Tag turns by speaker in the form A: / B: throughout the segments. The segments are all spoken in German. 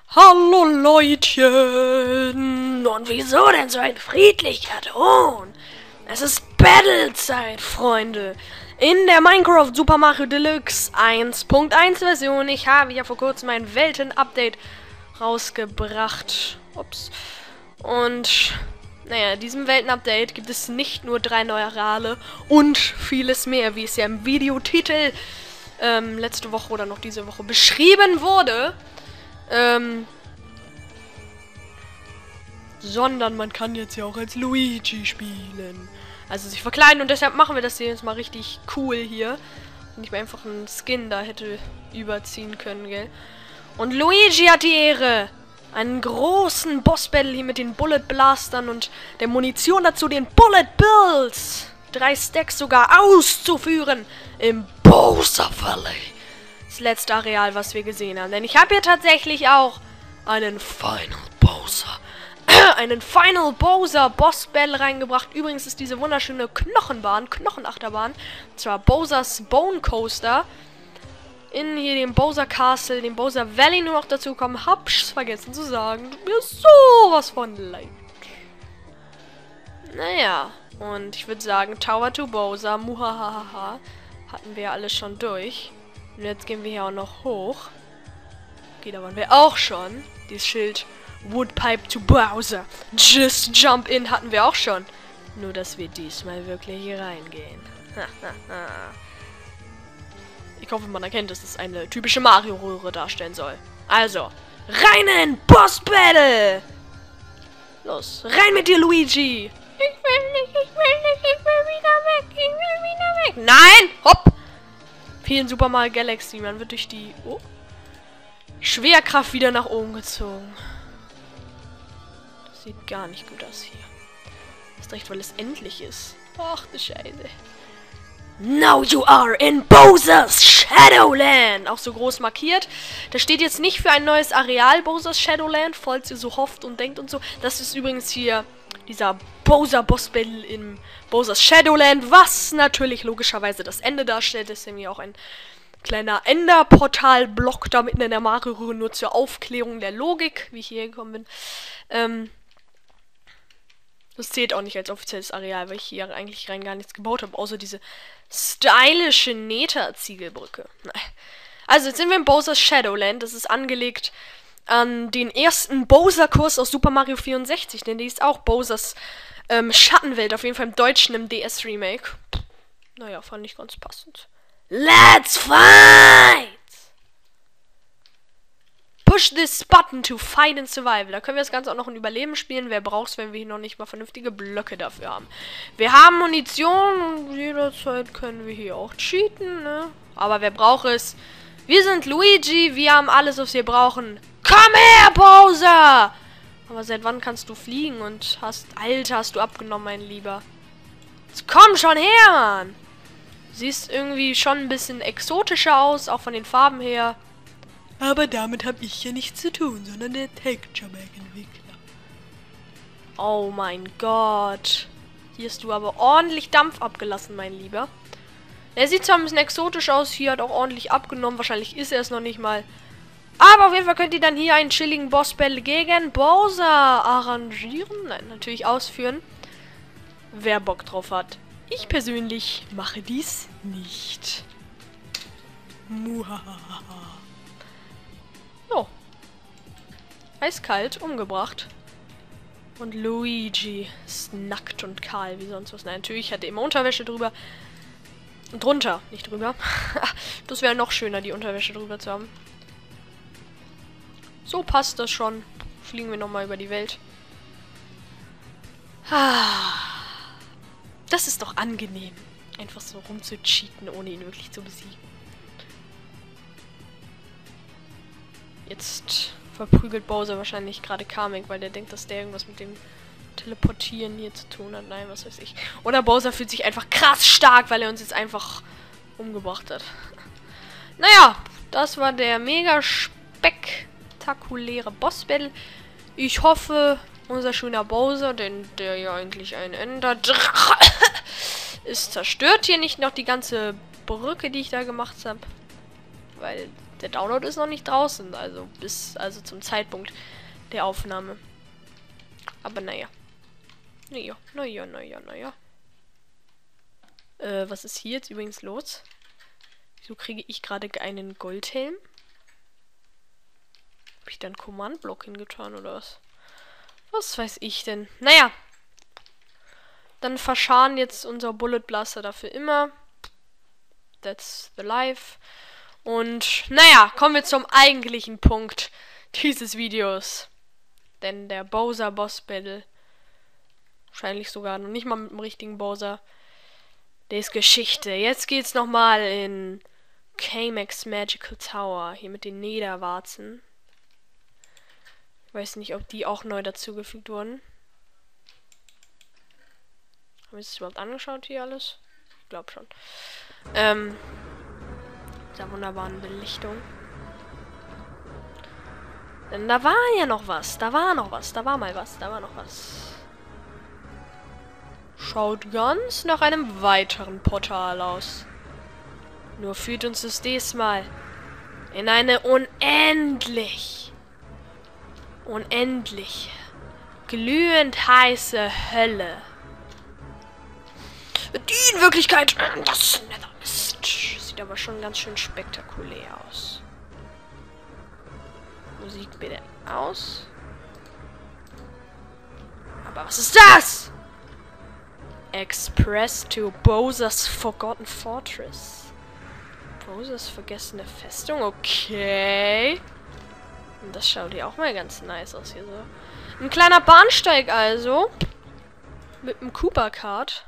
A: Hallo Leutchen! Und wieso denn so ein friedlicher Ton? Es ist Battle-Zeit, Freunde! In der Minecraft Super Mario Deluxe 1.1 Version. Ich habe ja vor kurzem ein Welten-Update rausgebracht. Ups. Und, naja, in diesem Welten-Update gibt es nicht nur 3 neue Areale und vieles mehr, wie es ja im Videotitel letzte Woche oder noch diese Woche beschrieben wurde. Sondern man kann jetzt ja auch als Luigi spielen. Also sich verkleiden, und deshalb machen wir das hier jetzt mal richtig cool hier. Und ich mir einfach einen Skin da hätte überziehen können, gell? Und Luigi hat die Ehre, einen großen Boss-Battle hier mit den Bullet Blastern und der Munition dazu, den Bullet Bills, 3 Stacks sogar, auszuführen im Bowser Valley. Das letzte Areal, was wir gesehen haben. Denn ich habe hier tatsächlich auch einen Final Bowser Boss Battle reingebracht. Übrigens ist diese wunderschöne Knochenachterbahn, und zwar Bowsers Bone Coaster, in hier dem Bowser Castle, dem Bowser Valley nur noch dazu kommen. Hab's vergessen zu sagen. Tut mir sowas von leid. Naja, und ich würde sagen, Tower to Bowser, muhahaha, hatten wir ja alles schon durch. Und jetzt gehen wir hier auch noch hoch. Okay, da waren wir auch schon. Dieses Schild Woodpipe to Bowser. Just jump in hatten wir auch schon. Nur, dass wir diesmal wirklich hier reingehen. Ich hoffe, man erkennt, dass es eine typische Mario-Röhre darstellen soll. Also, rein in Boss Battle! Los, rein mit dir, Luigi! Ich will wieder weg. Nein! Hopp! Wie in Super Mario Galaxy. Man wird durch die Schwerkraft wieder nach oben gezogen. Das sieht gar nicht gut aus hier. Das ist recht, weil es endlich ist. Ach, du Scheiße. Now you are in Bowser's Shadowland. Auch so groß markiert. Das steht jetzt nicht für ein neues Areal, Bowser's Shadowland, falls ihr so hofft und denkt und so. Das ist übrigens hier dieser Bowser Boss Battle im Bowser's Shadowland, was natürlich logischerweise das Ende darstellt. Das ist nämlich auch ein kleiner Enderportal-Block da mitten in der Mario-Röhre, nur zur Aufklärung der Logik, wie ich hier gekommen bin. Das zählt auch nicht als offizielles Areal, weil ich hier eigentlich rein gar nichts gebaut habe, außer diese stylische Nether-Ziegelbrücke. Also, jetzt sind wir im Bowser's Shadowland. Das ist angelegt an den ersten Bowser-Kurs aus Super Mario 64, denn die ist auch Bowser's Schattenwelt, auf jeden Fall im Deutschen, im DS-Remake. Naja, fand ich ganz passend. Let's fight! Push this button to fight and survival. Da können wir das Ganze auch noch in Überleben spielen. Wer braucht's, wenn wir hier noch nicht mal vernünftige Blöcke dafür haben? Wir haben Munition und jederzeit können wir hier auch cheaten, ne? Aber wer braucht es? Wir sind Luigi, wir haben alles, was wir brauchen. Komm her, Bowser! Aber seit wann kannst du fliegen und Alter, hast du abgenommen, mein Lieber. Jetzt komm schon her, Mann! Siehst irgendwie schon ein bisschen exotischer aus, auch von den Farben her. Aber damit habe ich ja nichts zu tun, sondern der Texture-Pack-Entwickler. Oh mein Gott. Hier hast du aber ordentlich Dampf abgelassen, mein Lieber. Er sieht zwar ein bisschen exotisch aus, hier hat auch ordentlich abgenommen. Wahrscheinlich ist er es noch nicht mal. Aber auf jeden Fall könnt ihr dann hier einen chilligen Boss-Battle gegen Bowser arrangieren. Nein, natürlich ausführen. Wer Bock drauf hat. Ich persönlich mache dies nicht. Muhahaha. So. Eiskalt, umgebracht. Und Luigi ist nackt und kahl, wie sonst was. Nein, natürlich hat er immer Unterwäsche drüber. Und drunter, nicht drüber. Das wäre noch schöner, die Unterwäsche drüber zu haben. So passt das schon. Fliegen wir nochmal über die Welt. Das ist doch angenehm. Einfach so rumzucheaten, ohne ihn wirklich zu besiegen. Jetzt verprügelt Bowser wahrscheinlich gerade Kamek, weil der denkt, dass der irgendwas mit dem Teleportieren hier zu tun hat. Nein, was weiß ich. Oder Bowser fühlt sich einfach krass stark, weil er uns jetzt einfach umgebracht hat. Naja, das war der mega spektakuläre Boss-Battle. Ich hoffe, unser schöner Bowser, denn der ja eigentlich ein Enderdrache ist, zerstört hier nicht noch die ganze Brücke, die ich da gemacht habe. Weil Der Download ist noch nicht draußen, also zum Zeitpunkt der Aufnahme. Aber naja. Naja. Was ist hier jetzt übrigens los? Wieso kriege ich gerade einen Goldhelm? Habe ich da einen Command-Block hingetan oder was? Was weiß ich denn? Naja. Dann verscharen jetzt unser Bullet Blaster dafür immer. That's the life. Und naja, kommen wir zum eigentlichen Punkt dieses Videos. Denn der Bowser Boss Battle, wahrscheinlich sogar noch nicht mal mit dem richtigen Bowser, der ist Geschichte. Jetzt geht's nochmal in Kamex Magical Tower. Hier mit den Nederwarzen. Ich weiß nicht, ob die auch neu dazugefügt wurden. Haben wir es überhaupt angeschaut hier alles? Ich glaube schon. Dieser wunderbaren Belichtung. Denn da war ja noch was. Da war noch was. Schaut ganz nach einem weiteren Portal aus. Nur führt uns das diesmal in eine unendlich glühend heiße Hölle. Die in Wirklichkeit das Nether ist. Sieht aber schon ganz schön spektakulär aus. Musik bitte aus. Aber was ist das? Express to Bowser's Forgotten Fortress. Bowser's vergessene Festung, okay. Und das schaut hier auch mal ganz nice aus hier so. Ein kleiner Bahnsteig also. Mit einem Koopa-Kart.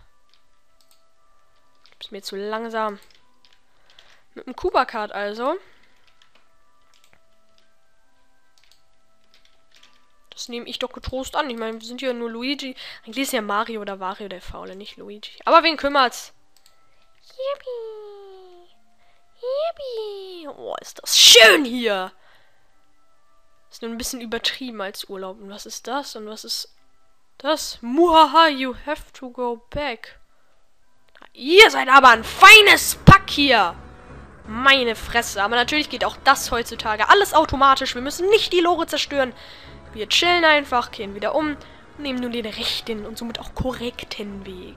A: Ist mir zu langsam. Mit einem Koopa-Kart also. Das nehme ich doch getrost an. Ich meine, wir sind ja nur Luigi. Eigentlich ist ja Mario oder Wario der Faule, nicht Luigi. Aber wen kümmert's? Yippie. Oh, ist das schön hier. Ist nur ein bisschen übertrieben als Urlaub. Und was ist das? Und was ist das? Muhaha, you have to go back. Ihr seid aber ein feines Pack hier. Meine Fresse. Aber natürlich geht auch das heutzutage alles automatisch. Wir müssen nicht die Lore zerstören. Wir chillen einfach, kehren wieder um und nehmen nur den rechten und somit auch korrekten Weg.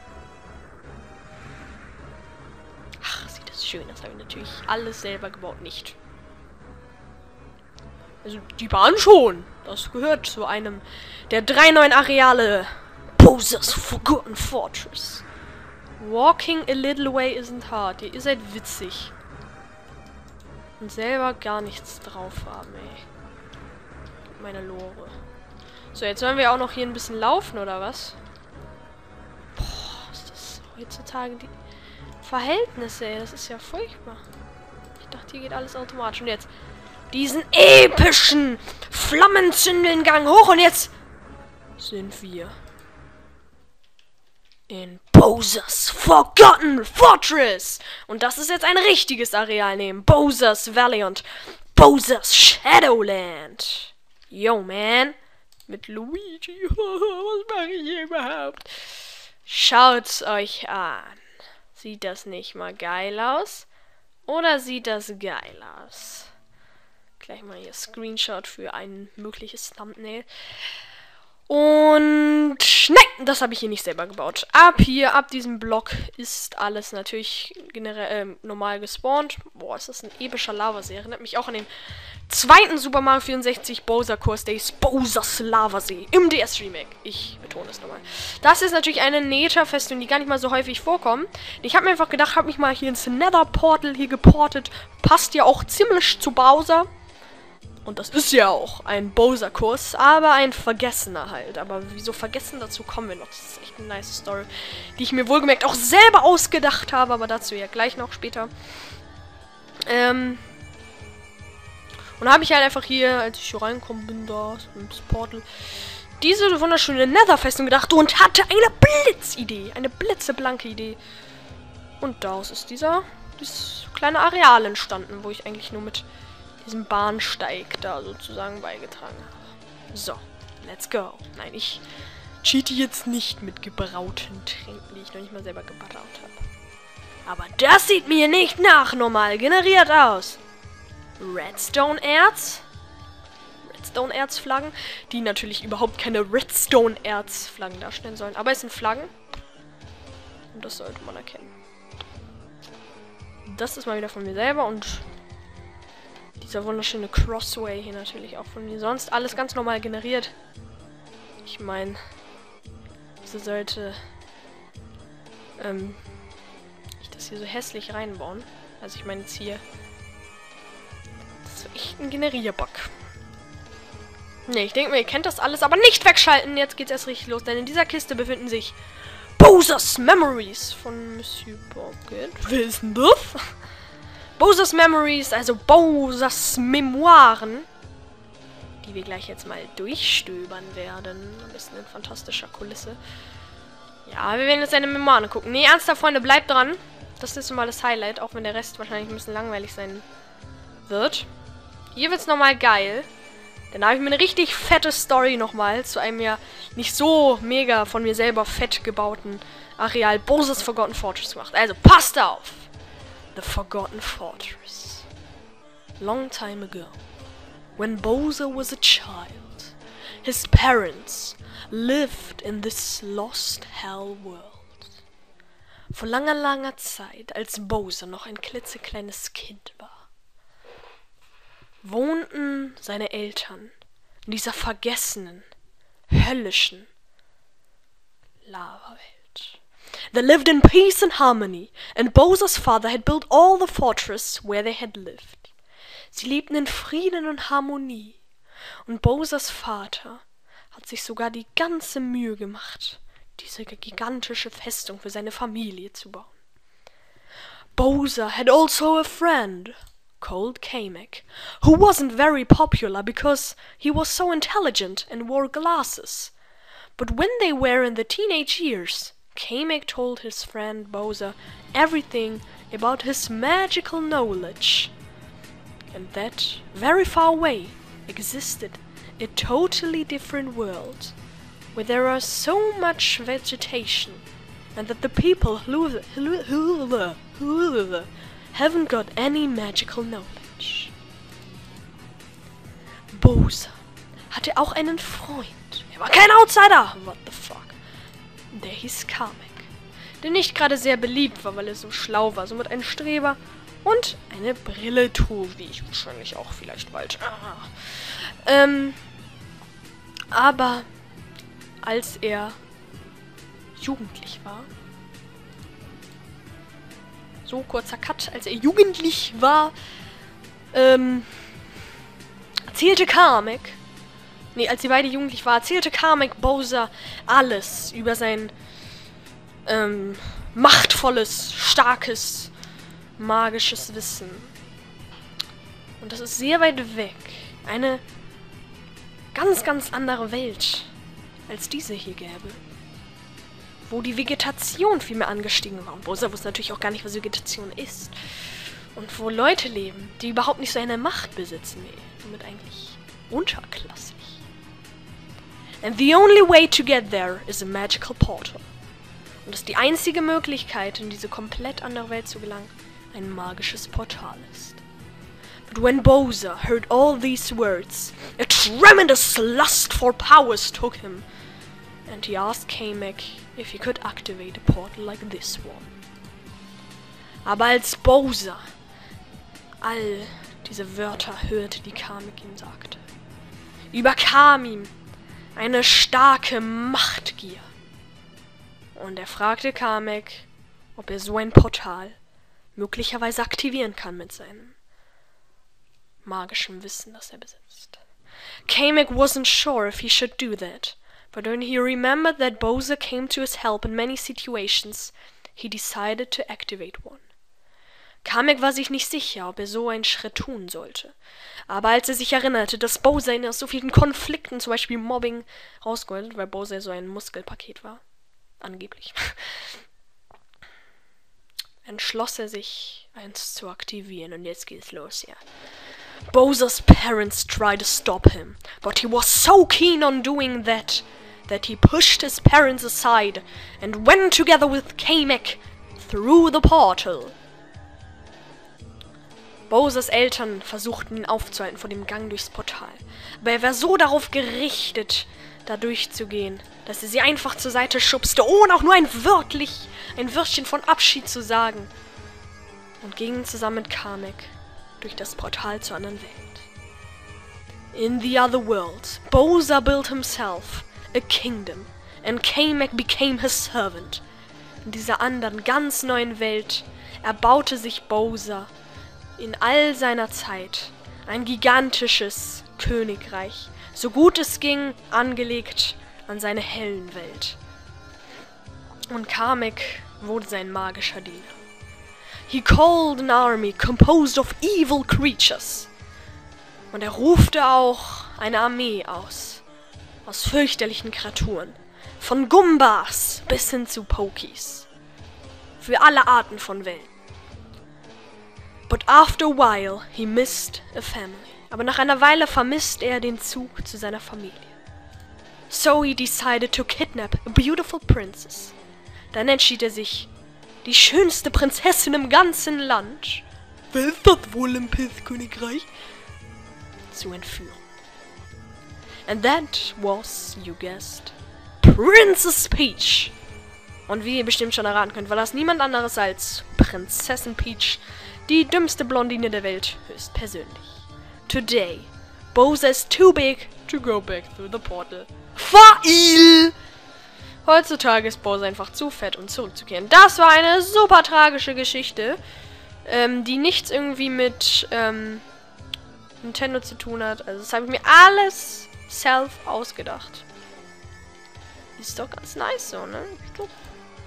A: Ach, sieht das schön aus. Das habe ich natürlich alles selber gebaut, nicht. Also die Bahn schon. Das gehört zu einem der 3 neuen Areale. Bowser's Forgotten Fortress. Walking a little way isn't hard. Ihr seid witzig. Und selber gar nichts drauf haben, ey. Meine Lore. So, jetzt sollen wir auch noch hier ein bisschen laufen, oder was? Boah, ist das heutzutage die Verhältnisse, ey. Das ist ja furchtbar. Ich dachte, hier geht alles automatisch. Und jetzt diesen epischen Flammenzündelngang hoch. Und jetzt sind wir in Bowser's Forgotten Fortress. Und das ist jetzt ein richtiges Areal neben Bowser's Valley und Bowser's Shadowland. Yo, man. Mit Luigi. Was mache ich hier überhaupt? Schaut's euch an. Sieht das nicht mal geil aus? Oder sieht das geil aus? Gleich mal hier Screenshot für ein mögliches Thumbnail. Und nein, das habe ich hier nicht selber gebaut. Ab diesem Block ist alles natürlich generell normal gespawnt. Boah, ist das ein epischer Lavasee. Erinnert mich auch an den zweiten Super Mario 64 Bowser Core Stage, Bowser's Lavasee im DS Remake. Ich betone es nochmal. Das ist natürlich eine Nether-Festung, die gar nicht mal so häufig vorkommen. Ich habe mir einfach gedacht, habe mich mal hier ins Nether Portal hier geportet. Passt ja auch ziemlich zu Bowser. Und das ist ja auch ein Bowser-Kurs, aber ein Vergessener halt. Aber wieso vergessen, dazu kommen wir noch. Das ist echt eine nice Story, die ich mir wohlgemerkt auch selber ausgedacht habe, aber dazu ja gleich noch später. Und da habe ich halt einfach hier, als ich hier reingekommen bin, da ins Portal, diese wunderschöne Nether-Festung gedacht und hatte eine Blitzidee, eine blitzeblanke Idee. Und daraus ist dieses kleine Areal entstanden, wo ich eigentlich nur mit diesem Bahnsteig da sozusagen beigetragen habe. So, let's go. Nein, ich cheate jetzt nicht mit gebrauten Tränken, die ich noch nicht mal selber gebraut habe. Aber das sieht mir nicht nach normal generiert aus. Redstone-Erz. Redstone-Erz-Flaggen, die natürlich überhaupt keine Redstone-Erz-Flaggen darstellen sollen. Aber es sind Flaggen. Und das sollte man erkennen. Das ist mal wieder von mir selber und dieser wunderschöne Crossway hier natürlich auch von mir. Sonst alles ganz normal generiert. Ich meine, so sollte ich das hier so hässlich reinbauen. Also ich meine jetzt hier. Das ist echt ein Generierbug. Ne, ich denke mir, ihr kennt das alles, aber nicht wegschalten. Jetzt geht's erst richtig los, denn in dieser Kiste befinden sich Bowser's Memories von Monsieur Pocket. Wer ist denn das? Bowser's Memories, also Bowser's Memoiren, die wir gleich jetzt mal durchstöbern werden. Am besten in fantastischer Kulisse. Ja, wir werden jetzt seine Memoiren gucken. Nee, ernsthaft, Freunde, bleibt dran. Das ist mal das Highlight, auch wenn der Rest wahrscheinlich ein bisschen langweilig sein wird. Hier wird's nochmal geil. Dann habe ich mir eine richtig fette Story nochmal zu einem ja nicht so mega von mir selber fett gebauten Areal Bowser's Forgotten Fortress gemacht. Also passt auf! The Forgotten Fortress. Long time ago, when Bowser was a child, his parents lived in this lost hell world. Vor langer, langer Zeit, als Bowser noch ein klitzekleines Kind war, wohnten seine Eltern in dieser vergessenen, höllischen Lava-Welt. They lived in peace and harmony, and Bowser's father had built all the fortress where they had lived. Sie lebten in Frieden und Harmonie, und Bowsers Vater hat sich sogar die ganze Mühe gemacht, diese gigantische Festung für seine Familie zu bauen. Bowser had also a friend called Kamek, who wasn't very popular because he was so intelligent and wore glasses. But when they were in the teenage years, Kamek told his friend Bowser everything about his magical knowledge. And that, very far away, existed a totally different world, where there are so much vegetation, and that the people haven't got any magical knowledge. Bowser hatte auch einen Freund. Er war kein Outsider. What the fuck? Der hieß Kamek. Der nicht gerade sehr beliebt war, weil er so schlau war. Somit ein Streber und eine Brille trug, wie ich wahrscheinlich auch vielleicht bald. Aber als er jugendlich war, so kurzer Cut, als er jugendlich war, erzählte Kamek, als sie beide jugendlich war, erzählte Kamek Bowser alles über sein machtvolles, starkes, magisches Wissen. Und das ist sehr weit weg. Eine ganz, ganz andere Welt als diese hier gäbe. Wo die Vegetation viel mehr angestiegen war. Und Bowser wusste natürlich auch gar nicht, was Vegetation ist. Und wo Leute leben, die überhaupt nicht so eine Macht besitzen wie er. Somit eigentlich unterklassig. And the only way to get there is a magical portal. Und dass die einzige Möglichkeit, in diese komplett andere Welt zu gelangen, ein magisches Portal ist. But when Bowser heard all these words, a tremendous lust for powers took him. And he asked Kamek if he could activate a portal like this one. Aber als Bowser all diese Wörter hörte, die Kamek ihm sagte, überkam ihm eine starke Machtgier. Und er fragte Kamek, ob er so ein Portal möglicherweise aktivieren kann mit seinem magischen Wissen, das er besitzt. Kamek wasn't sure if he should do that, but when he remembered that Bowser came to his help in many situations, he decided to activate one. Kamek war sich nicht sicher, ob er so einen Schritt tun sollte. Aber als er sich erinnerte, dass Bowser ihn aus so vielen Konflikten, zum Beispiel Mobbing, rausgeholt hat, weil Bowser so ein Muskelpaket war, angeblich, entschloss er sich, eins zu aktivieren. Und jetzt geht's los, ja. Bowser's parents tried to stop him, but he was so keen on doing that he pushed his parents aside and went together with Kamek through the portal. Bowsers Eltern versuchten ihn aufzuhalten vor dem Gang durchs Portal. Aber er war so darauf gerichtet, da durchzugehen, dass er sie einfach zur Seite schubste, ohne auch nur ein Wörtchen von Abschied zu sagen. Und gingen zusammen mit Kamek durch das Portal zur anderen Welt. In the other world, Bowser built himself a kingdom, and Kamek became his servant. In dieser anderen, ganz neuen Welt erbaute sich Bowser in all seiner Zeit ein gigantisches Königreich, so gut es ging, angelegt an seine Hellenwelt. Und Kamek wurde sein magischer Diener. He called an army composed of evil creatures. Und er rufte auch eine Armee aus fürchterlichen Kreaturen. Von Gumbas bis hin zu Pokies. Für alle Arten von Welten. But after a while, he missed a family. Aber nach einer Weile vermisst er den Zug zu seiner Familie. So he decided to kidnap a beautiful princess. Dann entschied er sich, die schönste Prinzessin im ganzen Land, wer ist das wohl im Pilzkönigreich, zu entführen. And that was, you guessed, Princess Peach. Und wie ihr bestimmt schon erraten könnt, war das niemand anderes als Prinzessin Peach, die dümmste Blondine der Welt, höchstpersönlich. Today, Bowser is too big to go back through the portal. Fail! Heutzutage ist Bowser einfach zu fett, um zurückzukehren. Das war eine super tragische Geschichte, die nichts irgendwie mit Nintendo zu tun hat. Also das habe ich mir alles self ausgedacht. Ist doch ganz nice so, ne? Ist doch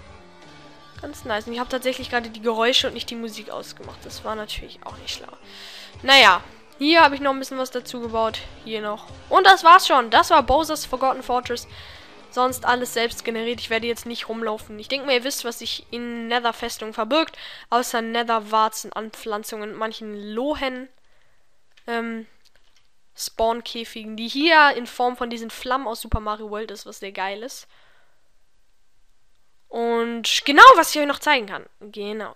A: ganz nice. Und ich habe tatsächlich gerade die Geräusche und nicht die Musik ausgemacht. Das war natürlich auch nicht schlau. Naja, hier habe ich noch ein bisschen was dazu gebaut. Hier noch. Und das war's schon. Das war Bowser's Forgotten Fortress. Sonst alles selbst generiert. Ich werde jetzt nicht rumlaufen. Ich denke mal, ihr wisst, was sich in Nether-Festung verbirgt. Außer Nether-Warzen, Anpflanzungen und manchen Lohen Spawn-Käfigen, die hier in Form von diesen Flammen aus Super Mario World ist, was sehr geil ist. Und genau, was ich euch noch zeigen kann. Genau.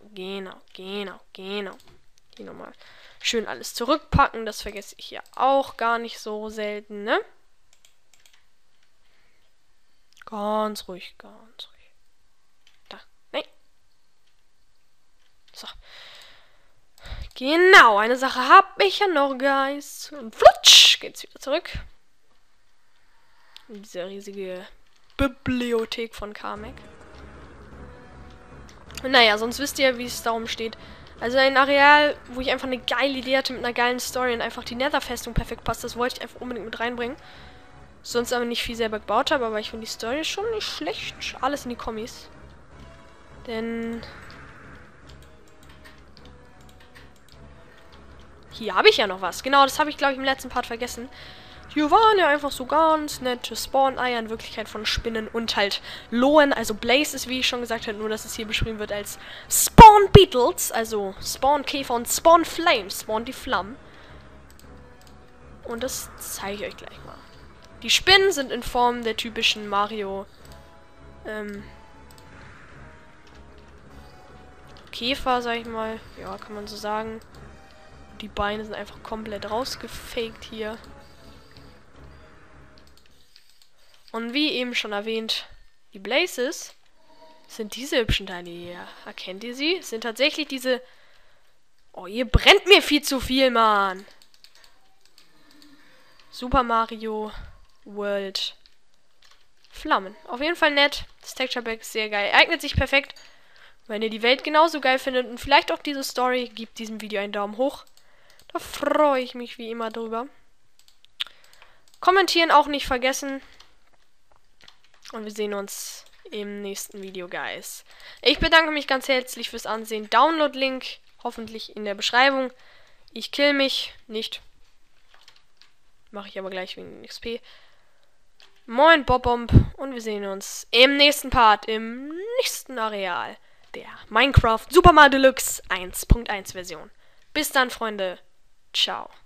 A: Hier nochmal schön alles zurückpacken. Das vergesse ich ja auch gar nicht so selten, ne? Ganz ruhig. Da, nein. So. Genau, eine Sache habe ich ja noch, Guys. Und flutsch, geht's wieder zurück. In diese riesige Bibliothek von Kamek. Naja, sonst wisst ihr, wie es darum steht. Also ein Areal, wo ich einfach eine geile Idee hatte mit einer geilen Story und einfach die Nether-Festung perfekt passt. Das wollte ich einfach unbedingt mit reinbringen. Sonst aber nicht viel selber gebaut habe, aber ich finde die Story schon nicht schlecht. Alles in die Kommis. Denn hier habe ich ja noch was. Genau, das habe ich, glaube ich, im letzten Part vergessen. Hier waren ja einfach so ganz nette Spawn-Eier, in Wirklichkeit von Spinnen und halt Lohen. Also Blaze ist, wie ich schon gesagt habe, nur dass es hier beschrieben wird als Spawn Beetles. Also Spawn Käfer und Spawn Flames. Spawn die Flammen. Und das zeige ich euch gleich mal. Die Spinnen sind in Form der typischen Mario Käfer, sag ich mal. Ja, kann man so sagen. Die Beine sind einfach komplett rausgefaked hier. Und wie eben schon erwähnt, die Blazes sind diese hübschen Teile hier. Erkennt ihr sie? Es sind tatsächlich diese... Oh, ihr brennt mir viel zu viel, Mann. Super Mario World Flammen. Auf jeden Fall nett. Das Texture Pack ist sehr geil. Eignet sich perfekt. Wenn ihr die Welt genauso geil findet und vielleicht auch diese Story, gebt diesem Video einen Daumen hoch. Da freue ich mich wie immer drüber. Kommentieren auch nicht vergessen. Und wir sehen uns im nächsten Video, Guys. Ich bedanke mich ganz herzlich fürs Ansehen. Download-Link hoffentlich in der Beschreibung. Ich kill mich nicht. Mache ich aber gleich wegen XP. Moin, Bob-Bomb. Und wir sehen uns im nächsten Part, im nächsten Areal der Minecraft Super Mario Deluxe 1.1 Version. Bis dann, Freunde. Ciao.